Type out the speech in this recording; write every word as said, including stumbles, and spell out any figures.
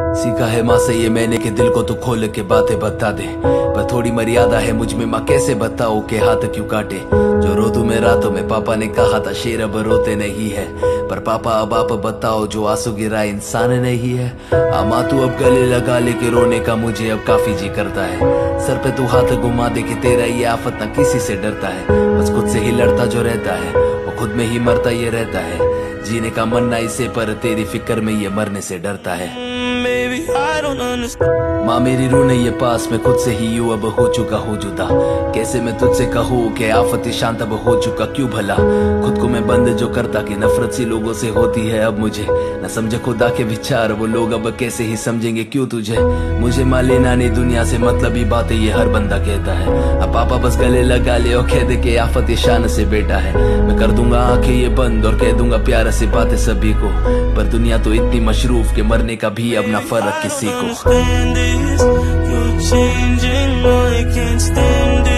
सीखा है माँ से ये मैंने कि दिल को तू खोल के बातें बता दे, पर थोड़ी मर्यादा है मुझ में माँ, कैसे बताओ के हाथ क्यों काटे। जो रो तू मैं रातों में, पापा ने कहा था शेर अब रोते नहीं है, पर पापा अब आप बताओ जो आंसू गिरा इंसान नहीं है। आ माँ तू अब गले लगा ले के रोने का मुझे अब काफी जी करता है, सर पे तू हाथ घुमा दे कि तेरा ये आफत ना किसी से डरता है। बस खुद से ही लड़ता जो रहता है वो खुद में ही मरता ये रहता है, जीने का मन ना इसे पर तेरी फिक्र में ये मरने से डरता है। माँ मेरी रूह ने ये पास में खुद से ही यूं अब हो चुका हूँ जुदा, कैसे मैं तुझसे कहूँ कि आफत शांत अब हो चुका क्यों भला। खुद को मैं बंद जो करता कि नफरत सी लोगों से होती है अब मुझे, न समझे खुदा के विचार वो लोग अब कैसे ही समझेंगे क्यों तुझे। मुझे माँ लेना नहीं दुनिया से मतलब ही बातें ये हर बंदा कहता है, अब पापा बस गले लगा ले और कह दे के आफत शान से बेटा है। मैं कर दूंगा आंखें ये बंद और कह दूंगा प्यार से बातें सभी को, पर दुनिया तो इतनी मशरूफ के मरने का भी अब ना फर्क किसी को। You're changing, I can't stand it.